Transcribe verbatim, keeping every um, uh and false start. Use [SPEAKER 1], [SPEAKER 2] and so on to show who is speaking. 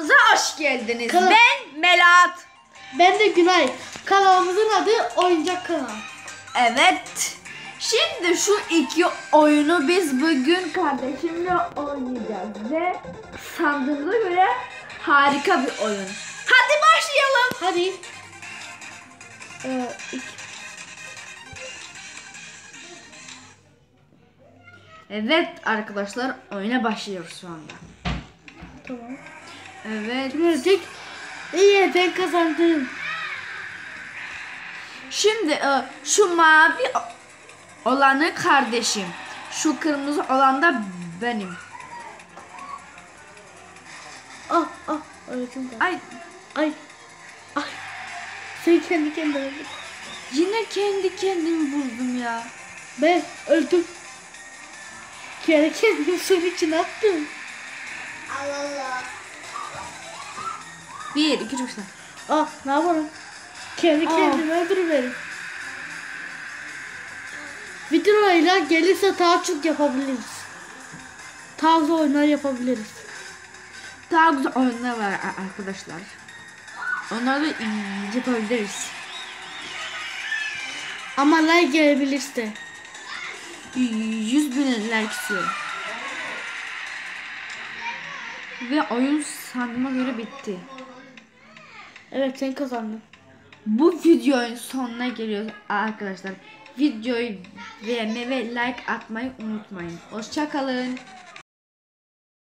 [SPEAKER 1] kanalımıza hoş geldiniz.
[SPEAKER 2] Kanal...
[SPEAKER 1] Ben Melat.
[SPEAKER 2] Ben de Günay. Kanalımızın adı Oyuncak Kanal.
[SPEAKER 1] Evet. Şimdi şu iki oyunu biz bugün kardeşimle oynayacağız ve sandığımıza göre harika bir oyun. Hadi başlayalım.
[SPEAKER 2] Hadi. Ee, iki...
[SPEAKER 1] Evet arkadaşlar, oyuna başlıyoruz şu anda.
[SPEAKER 2] Tamam.
[SPEAKER 1] Evet.
[SPEAKER 2] Görecek. İyi, ben kazandım.
[SPEAKER 1] Şimdi e, şu mavi olanı kardeşim. Şu kırmızı olan da benim.
[SPEAKER 2] Ah ah. Öğretim kaldı.
[SPEAKER 1] Ay,
[SPEAKER 2] Ay. Ay. Sen kendi kendine öldün.
[SPEAKER 1] yine kendi kendimi buldum ya.
[SPEAKER 2] Ben öldüm. Kendi kendimi suyun içine attım.
[SPEAKER 3] Allah Allah.
[SPEAKER 1] Bir, iki, üç, dört.
[SPEAKER 2] Ah, ne yapalım? Kendi
[SPEAKER 1] Aa.
[SPEAKER 2] kendimi öldürüverim. Videoyla gelirse daha çok yapabiliriz. Tarzı oyunlar yapabiliriz.
[SPEAKER 1] Daha güzel oyunlar var arkadaşlar. Onları da yapabiliriz.
[SPEAKER 2] Ama like gelebilirse.
[SPEAKER 1] yüz bin like istiyorum. Ve oyun sandığıma göre bitti.
[SPEAKER 2] Evet, sen kazandın.
[SPEAKER 1] Bu videonun sonuna geliyoruz arkadaşlar. Videoyu beğenmeyi ve like atmayı unutmayın. Hoşça kalın.